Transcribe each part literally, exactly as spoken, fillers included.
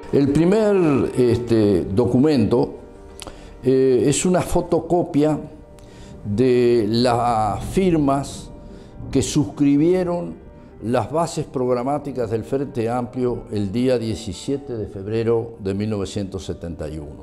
El primer este, documento eh, es una fotocopia de las firmas que suscribieron las bases programáticas del Frente Amplio el día diecisiete de febrero de mil novecientos setenta y uno.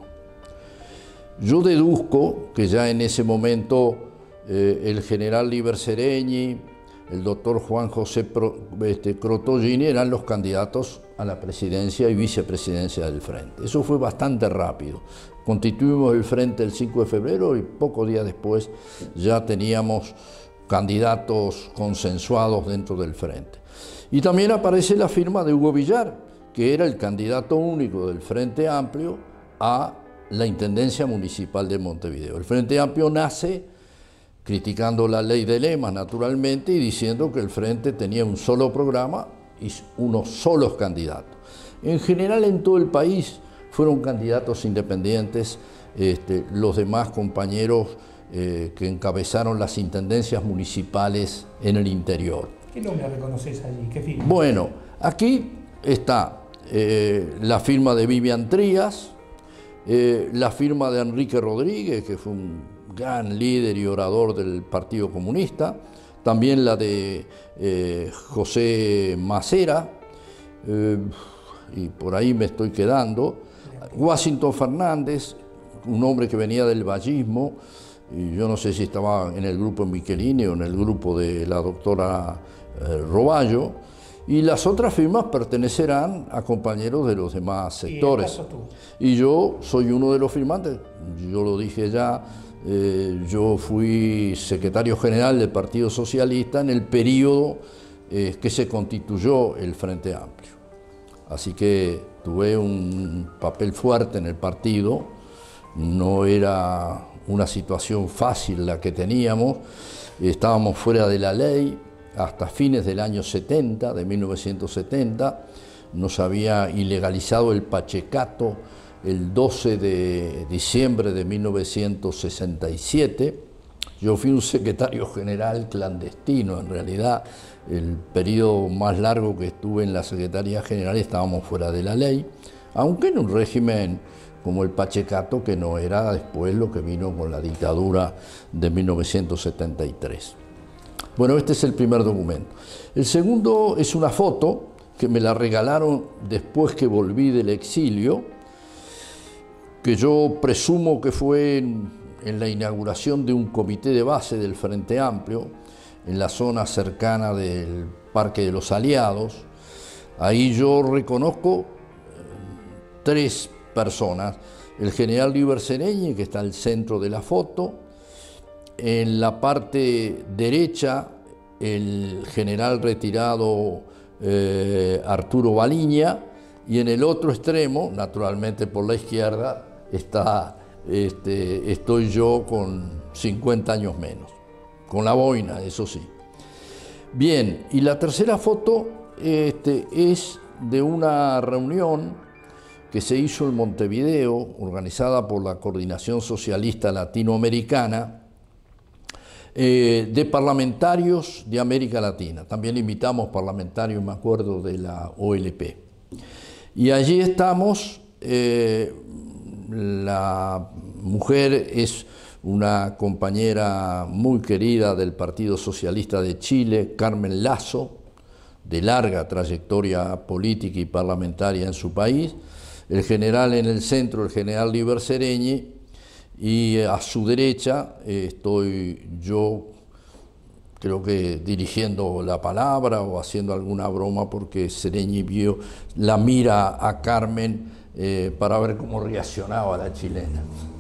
Yo deduzco que ya en ese momento eh, el general Liber Seregni, el doctor Juan José Pro, este, Crotogini eran los candidatos a la presidencia y vicepresidencia del Frente. Eso fue bastante rápido. Constituimos el Frente el cinco de febrero y pocos días después ya teníamos candidatos consensuados dentro del Frente. Y también aparece la firma de Hugo Villar, que era el candidato único del Frente Amplio a la Intendencia Municipal de Montevideo. El Frente Amplio nace criticando la ley de lemas, naturalmente, y diciendo que el Frente tenía un solo programa y unos solos candidatos. En general, en todo el país fueron candidatos independientes, este, los demás compañeros eh, que encabezaron las intendencias municipales en el interior. ¿Qué nombre reconoces allí? ¿Qué firma? Bueno, aquí está eh, la firma de Vivian Trías, eh, la firma de Enrique Rodríguez, que fue un gran líder y orador del Partido Comunista, también la de eh, José Macera, eh, y por ahí me estoy quedando, Washington Fernández, un hombre que venía del vallismo, y yo no sé si estaba en el grupo Michelini o en el grupo de la doctora eh, Roballo, y las otras firmas pertenecerán a compañeros de los demás sectores. Y yo soy uno de los firmantes, yo lo dije ya. Eh, yo fui secretario general del Partido Socialista en el periodo eh, que se constituyó el Frente Amplio. Así que tuve un papel fuerte en el partido, no era una situación fácil la que teníamos, estábamos fuera de la ley hasta fines del año setenta, de mil novecientos setenta, nos había ilegalizado el pachecato el doce de diciembre de mil novecientos sesenta y siete, yo fui un secretario general clandestino, en realidad el periodo más largo que estuve en la Secretaría General estábamos fuera de la ley, aunque en un régimen como el pachecato que no era después lo que vino con la dictadura de mil novecientos setenta y tres. Bueno, este es el primer documento. El segundo es una foto que me la regalaron después que volví del exilio, que yo presumo que fue en, en la inauguración de un comité de base del Frente Amplio, en la zona cercana del Parque de los Aliados. Ahí yo reconozco tres personas, el general Liber Seregni, que está al centro de la foto, en la parte derecha el general retirado eh, Arturo Baliña, y en el otro extremo, naturalmente por la izquierda, está, este, estoy yo con cincuenta años menos, con la boina, eso sí. Bien, y la tercera foto este, es de una reunión que se hizo en Montevideo, organizada por la Coordinación Socialista Latinoamericana, eh, de parlamentarios de América Latina. También invitamos parlamentarios, me acuerdo, de la O L P. Y allí estamos, eh, la mujer es una compañera muy querida del Partido Socialista de Chile, Carmen Lazo, de larga trayectoria política y parlamentaria en su país, el general en el centro, el general Liber Seregni, y a su derecha eh, estoy yo, creo que dirigiendo la palabra o haciendo alguna broma, porque Seregni vio, la mira a Carmen eh, para ver cómo reaccionaba la chilena.